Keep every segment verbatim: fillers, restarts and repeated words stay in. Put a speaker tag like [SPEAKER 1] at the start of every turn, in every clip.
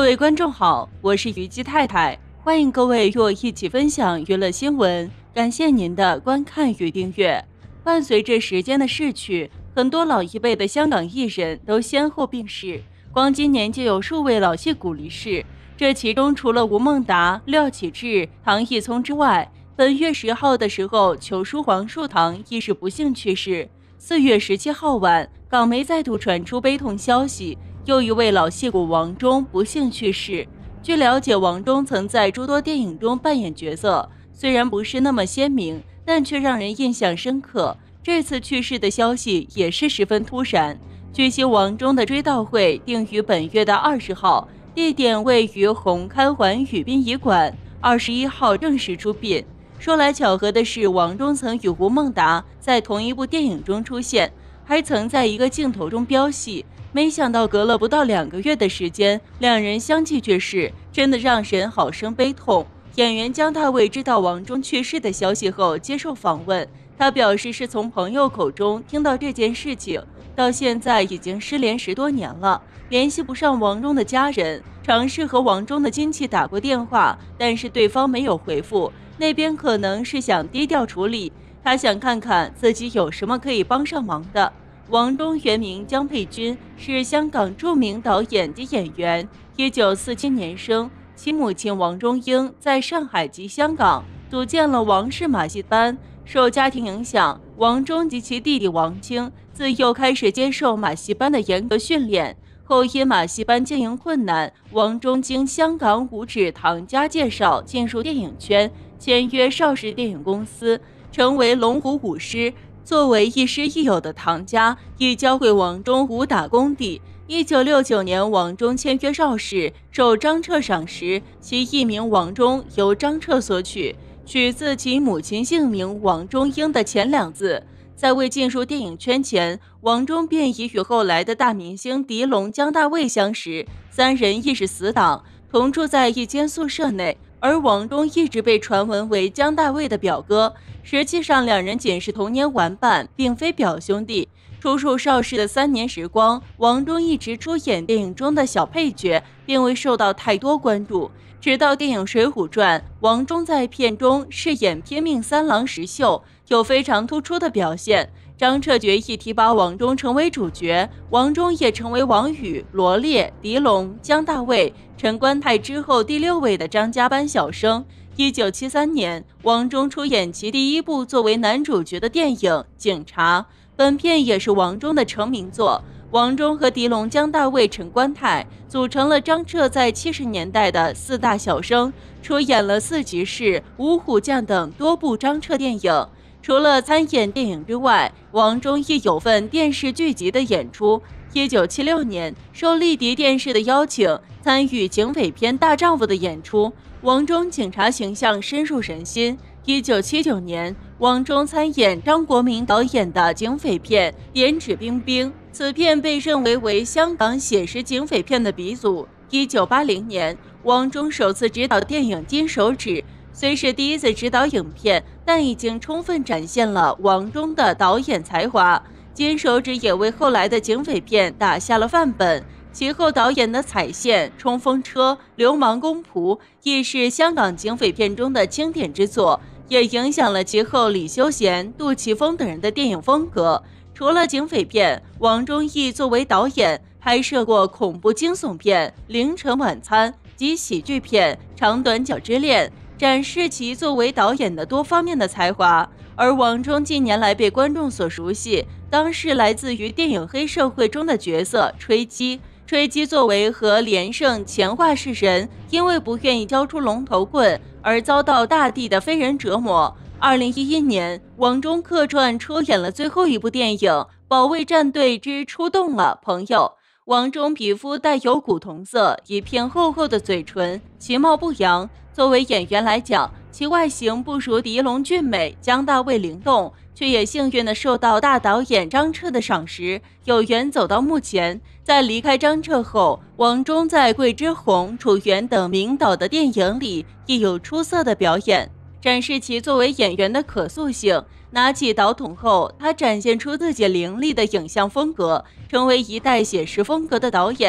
[SPEAKER 1] 位观众好，我是虞姬太太，欢迎各位与我一起分享娱乐新闻，感谢您的观看与订阅。伴随着时间的逝去，很多老一辈的香港艺人都先后病逝，光今年就有数位老戏骨离世。这其中除了吴孟达、廖启智、唐毅聪之外，本月十号的时候，球叔黄树棠亦是不幸去世。四月十七号晚，港媒再度传出悲痛消息，又一位老戏骨王中不幸去世。据了解，王中曾在诸多电影中扮演角色，虽然不是那么鲜明，但却让人印象深刻。这次去世的消息也是十分突然。据悉，王中的追悼会定于本月的二十号，地点位于红磡环宇殡仪馆，二十一号正式出殡。说来巧合的是，王中曾与吴孟达在同一部电影中出现，还曾在一个镜头中飙戏。没想到隔了不到两个月的时间，两人相继去世，真的让人好生悲痛。演员姜大卫知道王中去世的消息后接受访问，他表示是从朋友口中听到这件事情，到现在已经失联十多年了，联系不上王中的家人，尝试和王中的亲戚打过电话，但是对方没有回复，那边可能是想低调处理，他想看看自己有什么可以帮上忙的。王中原名姜佩君，是香港著名导演及演员，一九四七年生，其母亲王中英在上海及香港组建了王氏马戏班。受家庭影响，王中及其弟弟王清自幼开始接受马戏班的严格训练，后因马戏班经营困难，王中经香港武指唐家介绍进入电影圈，签约邵氏电影公司，成为龙虎武师。作为亦师亦友的唐家亦教会王中武打功底。一九六九年，王中签约邵氏，受张彻赏识，其艺名王中由张彻所取，取自其母亲姓名王中英的前两字。在未进入电影圈前，王中便已与后来的大明星狄龙、姜大卫相识，三人亦是死党，同住在一间宿舍内。而王中一直被传闻为姜大卫的表哥，实际上两人仅是童年玩伴，并非表兄弟。出入邵氏的三年时光，王中一直出演电影中的小配角，并未受到太多关注。直到电影《水浒传》，王中在片中饰演拼命三郎石秀，有非常突出的表现。张彻决意提拔王中成为主角，王中也成为王宇、罗烈、狄龙、姜大卫、陈观泰之后第六位的张家班小生。一九七三年，王中出演其第一部作为男主角的电影《警察》，本片也是王中的成名作。王中和狄龙、姜大卫、陈观泰组成了张彻在七十年代的四大小生，出演了《四骑士》《五虎将》等多部张彻电影。除了参演电影之外，王中亦有份电视剧集的演出。一九七六年，受丽迪电视的邀请，参与警匪片《大丈夫》的演出，王中警察形象深入人心。一九七九年，王中参演张国民导演的警匪片《点指兵兵》，此片被认为为香港写实警匪片的鼻祖。一九八零年，王中首次执导电影《金手指》，虽是第一次执导影片，但已经充分展现了王中的导演才华。金手指也为后来的警匪片打下了范本，其后导演的《彩线》《冲锋车》《流氓公仆》亦是香港警匪片中的经典之作，也影响了其后李修贤、杜琪峰等人的电影风格。除了警匪片，王中亦作为导演拍摄过恐怖惊悚片《凌晨晚餐》及喜剧片《长短脚之恋》，展示其作为导演的多方面的才华。而王中近年来被观众所熟悉，当是来自于电影《黑社会》中的角色吹鸡。吹鸡作为和连胜前话事人，因为不愿意交出龙头棍而遭到大地的非人折磨。二零一一年，王中客串出演了最后一部电影《保卫战队之出动了，朋友》。王中皮肤带有古铜色，一片厚厚的嘴唇，其貌不扬。作为演员来讲，其外形不如狄龙俊美，姜大卫灵动，却也幸运地受到大导演张彻的赏识，有缘走到目前。在离开张彻后，王中在《桂枝红》《楚原》等名导的电影里亦有出色的表演，展示其作为演员的可塑性。拿起导筒后，他展现出自己凌厉的影像风格，成为一代写实风格的导演。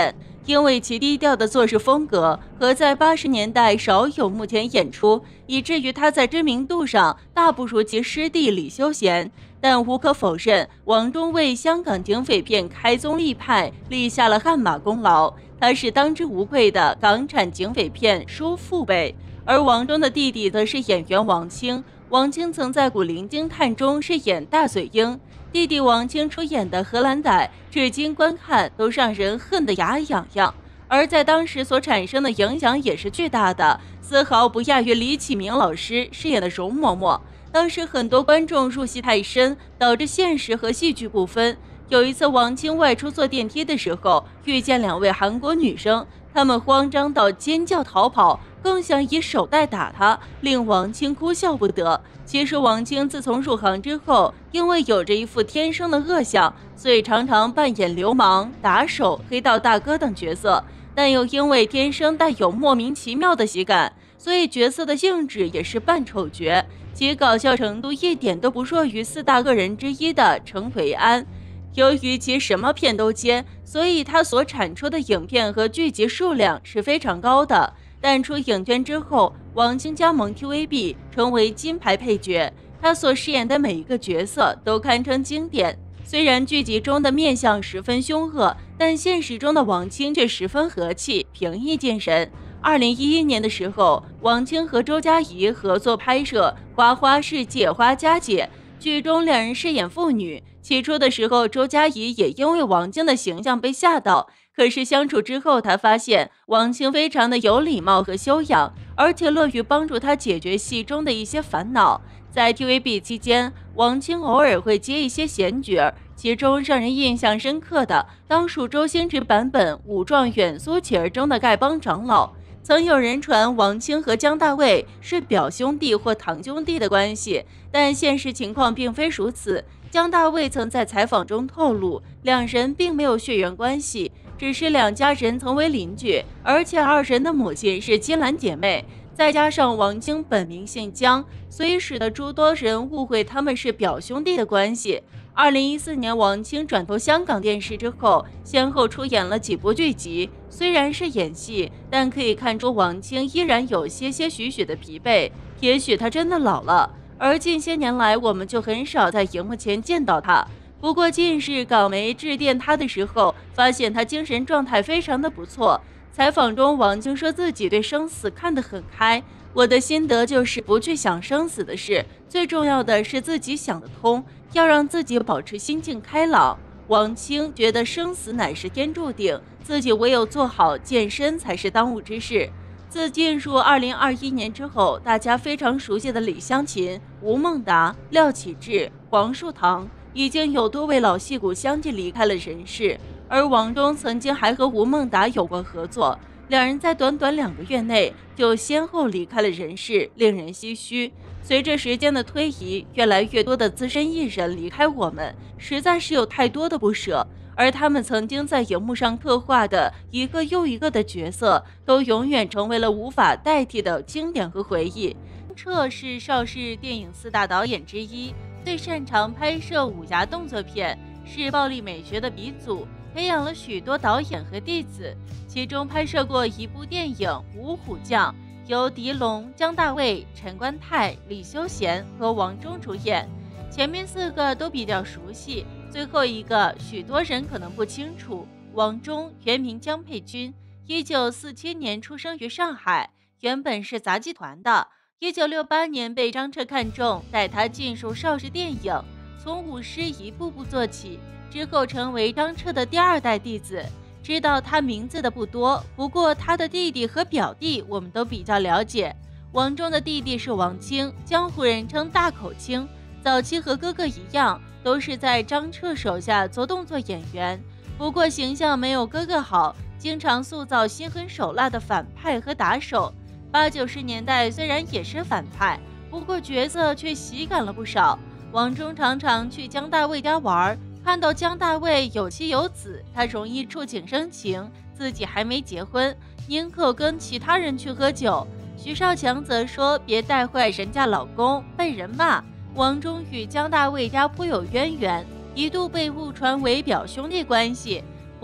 [SPEAKER 1] 因为其低调的做事风格和在八十年代少有幕前演出，以至于他在知名度上大不如其师弟李修贤。但无可否认，王中为香港警匪片开宗立派立下了汗马功劳，他是当之无愧的港产警匪片叔父辈。而王中的弟弟则是演员王清，王清曾在《古灵精探》中饰演大嘴鹰。弟弟王清出演的《荷兰仔》至今观看都让人恨得牙痒痒，而在当时所产生的影响也是巨大的，丝毫不亚于李启明老师饰演的容嬷嬷。当时很多观众入戏太深，导致现实和戏剧不分。有一次，王清外出坐电梯的时候，遇见两位韩国女生，她们慌张到尖叫逃跑，更想以手带打他，令王清哭笑不得。其实王清自从入行之后，因为有着一副天生的恶相，所以常常扮演流氓、打手、黑道大哥等角色，但又因为天生带有莫名其妙的喜感，所以角色的性质也是扮丑角，其搞笑程度一点都不弱于四大恶人之一的程培安。由于其什么片都接，所以他所产出的影片和剧集数量是非常高的。但出影圈之后，王清加盟 T V B， 成为金牌配角。他所饰演的每一个角色都堪称经典。虽然剧集中的面相十分凶恶，但现实中的王清却十分和气，平易近人。二零一一年的时候，王清和周佳怡合作拍摄《花花世界花家姐》，剧中两人饰演父女。起初的时候，周佳怡也因为王清的形象被吓到，可是相处之后，她发现王清非常的有礼貌和修养，而且乐于帮助她解决戏中的一些烦恼。在 T V B 期间，王清偶尔会接一些闲角，其中让人印象深刻的当属周星驰版本《武状元苏乞儿》中的丐帮长老。曾有人传王清和姜大卫是表兄弟或堂兄弟的关系，但现实情况并非如此。姜大卫曾在采访中透露，两人并没有血缘关系，只是两家人曾为邻居，而且二人的母亲是金兰姐妹，再加上王清本名姓姜，所以使得诸多人误会他们是表兄弟的关系。二零一四年，王清转投香港电视之后，先后出演了几部剧集。虽然是演戏，但可以看出王清依然有些些许许的疲惫，也许他真的老了。而近些年来，我们就很少在荧幕前见到他。不过近日港媒致电他的时候，发现他精神状态非常的不错。采访中，王清说自己对生死看得很开。我的心得就是不去想生死的事，最重要的是自己想得通，要让自己保持心境开朗。王清觉得生死乃是天注定，自己唯有做好健身才是当务之事。自进入二零二一年之后，大家非常熟悉的李香琴、吴孟达、廖启智、黄树棠，已经有多位老戏骨相继离开了人世。而王中曾经还和吴孟达有过合作，两人在短短两个月内就先后离开了人世，令人唏嘘。随着时间的推移，越来越多的资深艺人离开我们，实在是有太多的不舍。而他们曾经在荧幕上刻画的一个又一个的角色，都永远成为了无法代替的经典和回忆。张彻是邵氏电影四大导演之一，最擅长拍摄武侠动作片，是暴力美学的鼻祖，培养了许多导演和弟子。其中拍摄过一部电影《五虎将》，由狄龙、姜大卫、陈观泰、李修贤和王中主演。前面四个都比较熟悉，最后一个许多人可能不清楚。王中原名姜佩君，一九四七年出生于上海，原本是杂技团的。一九六八年被张彻看中，带他进入邵氏电影，从武师一步步做起，之后成为张彻的第二代弟子。知道他名字的不多，不过他的弟弟和表弟我们都比较了解。王中的弟弟是王清，江湖人称大口清。早期和哥哥一样，都是在张彻手下做动作演员，不过形象没有哥哥好，经常塑造心狠手辣的反派和打手。八九十年代虽然也是反派，不过角色却喜感了不少。王中常常去姜大卫家玩，看到姜大卫有妻有子，他容易触景生情，自己还没结婚，宁可跟其他人去喝酒。徐少强则说别带坏人家老公，被人骂。王中与姜大卫家颇有渊源，一度被误传为表兄弟关系。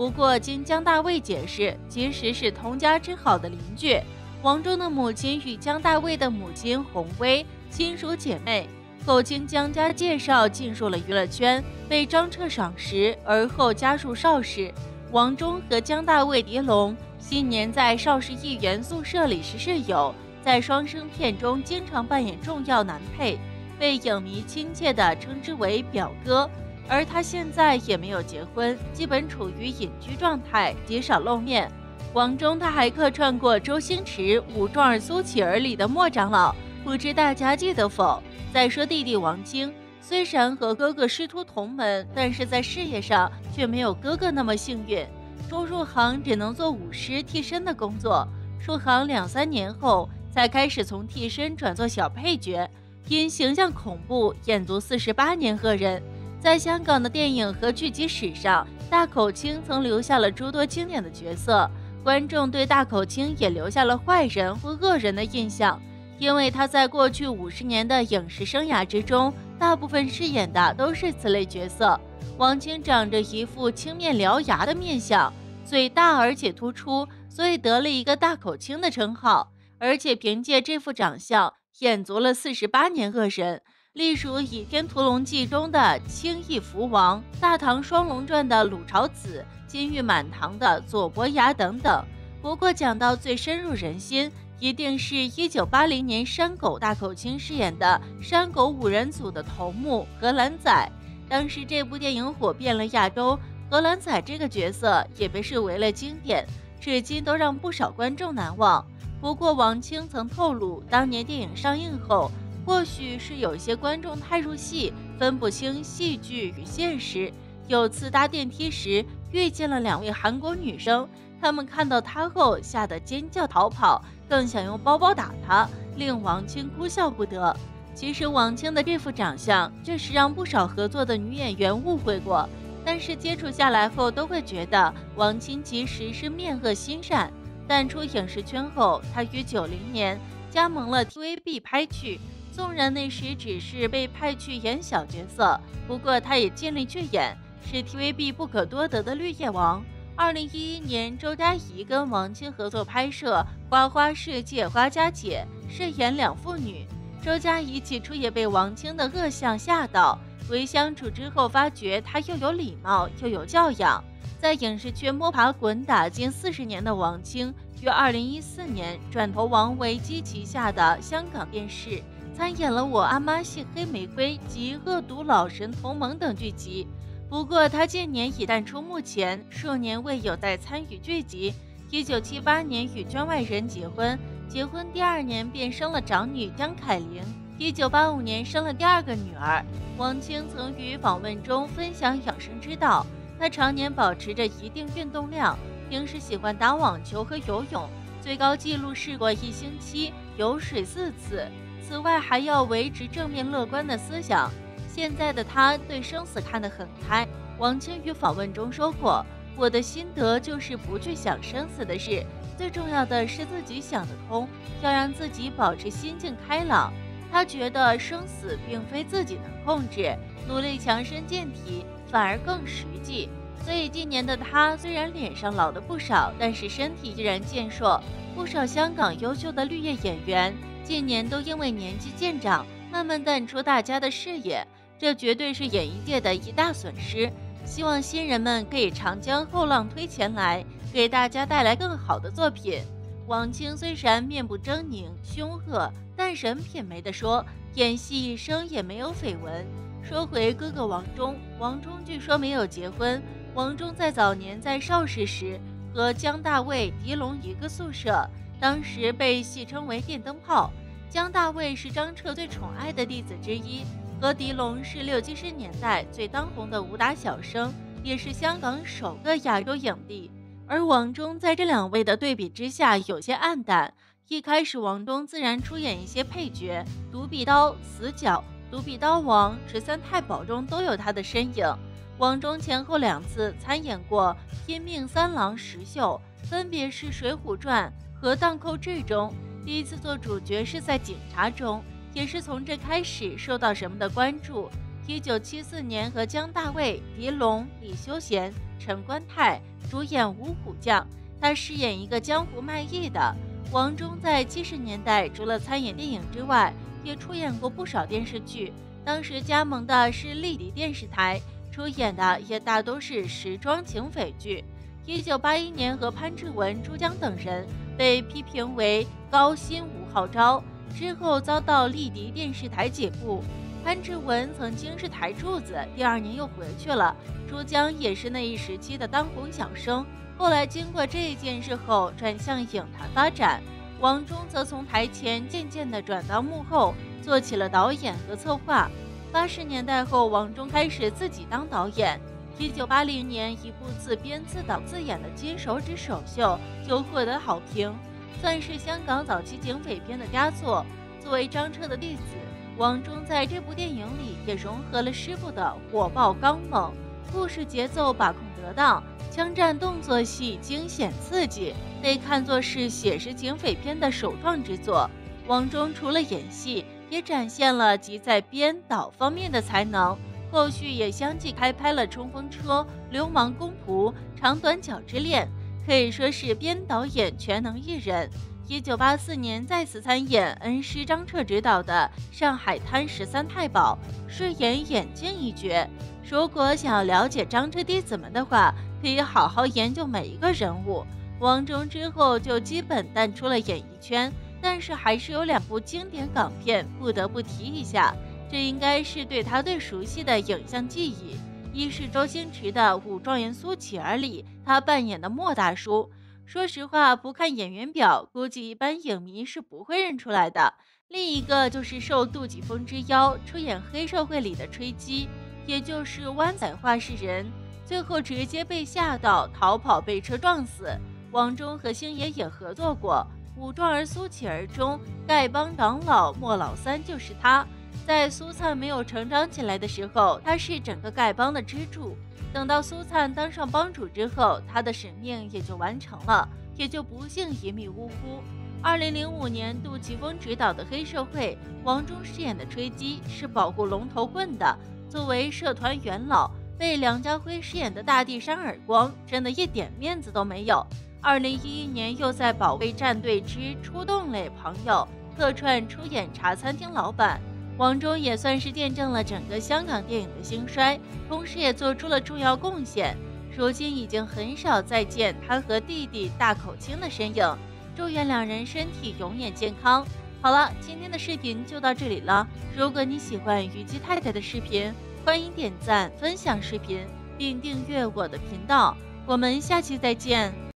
[SPEAKER 1] 不过，经姜大卫解释，其实是同家之好的邻居。王忠的母亲与姜大卫的母亲洪薇亲属姐妹，后经姜家介绍进入了娱乐圈，被张彻赏识，而后加入邵氏。王忠和姜大卫、狄龙昔年在邵氏艺员宿舍里是室友，在双生片中经常扮演重要男配，被影迷亲切地称之为表哥。而他现在也没有结婚，基本处于隐居状态，极少露面。王忠他还客串过周星驰《武状儿苏乞儿》里的莫长老，不知大家记得否？再说弟弟王晶，虽然和哥哥师徒同门，但是在事业上却没有哥哥那么幸运。初入行只能做舞狮替身的工作，入行两三年后才开始从替身转做小配角，因形象恐怖，演足四十八年恶人。在香港的电影和剧集史上，大口青曾留下了诸多经典的角色，观众对大口青也留下了坏人或恶人的印象，因为他在过去五十年的影视生涯之中，大部分饰演的都是此类角色。王晶长着一副青面獠牙的面相，嘴大而且突出，所以得了一个大口青的称号，而且凭借这副长相演足了四十八年恶人，例如《倚天屠龙记》中的青翼蝠王，《大唐双龙传》的鲁朝子，金玉满堂的左伯牙等等。不过讲到最深入人心，一定是一九八零年山狗大口青饰演的山狗五人组的头目荷兰仔。当时这部电影火遍了亚洲，荷兰仔这个角色也被视为了经典，至今都让不少观众难忘。不过王青曾透露，当年电影上映后，或许是有些观众太入戏，分不清戏剧与现实。有次搭电梯时遇见了两位韩国女生，她们看到他后吓得尖叫逃跑，更想用包包打他，令王青哭笑不得。其实王青的这副长相确实让不少合作的女演员误会过，但是接触下来后都会觉得王青其实是面恶心善。淡出影视圈后，她于九零年加盟了 T V B 拍剧，纵然那时只是被派去演小角色，不过他也尽力去演，是 T V B 不可多得的绿叶王。二零一一年，周佳怡跟王青合作拍摄《花花世界花家姐》，饰演两父女。周佳怡起初也被王青的恶相吓到，为相处之后发觉他又有礼貌又有教养。在影视圈摸爬滚打近四十年的王青，于二零一四年转投王维基旗下的香港电视，参演了《我阿妈系黑玫瑰》及《恶毒老神同盟》等剧集。不过他近年已淡出幕前，数年未有再参与剧集。一九七八年与圈外人结婚，结婚第二年便生了长女江凯琳。一九八五年生了第二个女儿。王青曾于访问中分享养生之道，他常年保持着一定运动量，平时喜欢打网球和游泳，最高纪录试过一星期游水四次。此外还要维持正面乐观的思想。现在的他对生死看得很开。王青于访问中说过，我的心得就是不去想生死的事，最重要的是自己想得通，要让自己保持心境开朗。他觉得生死并非自己能控制，努力强身健体反而更实际。所以今年的他虽然脸上老了不少，但是身体依然健硕。不少香港优秀的绿叶演员近年都因为年纪渐长，慢慢淡出大家的视野，这绝对是演艺界的一大损失。希望新人们可以常将后浪推前来，给大家带来更好的作品。王青虽然面部狰狞凶恶，但人品没得说，演戏一生也没有绯闻。说回哥哥王忠，王忠据说没有结婚。王忠在早年在邵氏时和姜大卫、狄龙一个宿舍，当时被戏称为电灯泡。姜大卫是张彻最宠爱的弟子之一，和狄龙是六七十年代最当红的武打小生，也是香港首个亚洲影帝。而王忠在这两位的对比之下有些暗淡。一开始王忠自然出演一些配角，独臂刀、死角、独臂刀王、十三太保中都有他的身影。王忠前后两次参演过拼命三郎石秀，分别是《水浒传》和《荡寇志》中。第一次做主角是在警察中，也是从这开始受到人们的关注。 一九七四年和姜大卫、狄龙、李修贤、陈观泰主演《五虎将》，他饰演一个江湖卖艺的。王中在七十年代除了参演电影之外，也出演过不少电视剧。当时加盟的是丽迪电视台，出演的也大都是时装警匪剧。一九八一年和潘志文、朱江等人被批评为高薪无号召，之后遭到丽迪电视台解雇。潘志文曾经是台柱子，第二年又回去了。朱江也是那一时期的当红小生，后来经过这件事后转向影坛发展。王中则从台前渐渐地转到幕后，做起了导演和策划。八十年代后，王中开始自己当导演。一九八零年，一部自编自导自演的《金手指首秀》就获得好评，算是香港早期警匪片的佳作。作为张彻的弟子，王中在这部电影里也融合了师傅的火爆刚猛，故事节奏把控得当，枪战动作戏惊险刺激，被看作是写实警匪片的首创之作。王中除了演戏，也展现了集在编导方面的才能，后续也相继开拍了《冲锋车》《流氓公仆》《长短脚之恋》，可以说是编导演全能一人。一九八四年再次参演恩师张彻执导的《上海滩十三太保》，饰演眼镜一角。如果想要了解张彻弟子们的话，可以好好研究每一个人物。王中之后就基本淡出了演艺圈，但是还是有两部经典港片不得不提一下，这应该是对他最熟悉的影像记忆。一是周星驰的《武状元苏乞儿》里，他扮演的莫大叔。说实话，不看演员表，估计一般影迷是不会认出来的。另一个就是受杜琪峰之邀出演黑社会里的吹鸡，也就是湾仔话事人，最后直接被吓到逃跑，被车撞死。王中和星爷也合作过《武状儿苏乞儿》中，丐帮长老莫老三就是他。在苏灿没有成长起来的时候，他是整个丐帮的支柱。等到苏灿当上帮主之后，他的使命也就完成了，也就不幸一命呜呼。二零零五年，杜琪峰执导的《黑社会》，王中饰演的吹鸡是保护龙头棍的，作为社团元老，被梁家辉饰演的大地扇耳光，真的一点面子都没有。二零一一年又在《保卫战队之出动嘞朋友》客串出演茶餐厅老板。王中也算是见证了整个香港电影的兴衰，同时也做出了重要贡献。如今已经很少再见他和弟弟大口亲的身影，祝愿两人身体永远健康。好了，今天的视频就到这里了。如果你喜欢虞姬太太的视频，欢迎点赞、分享视频，并订阅我的频道。我们下期再见。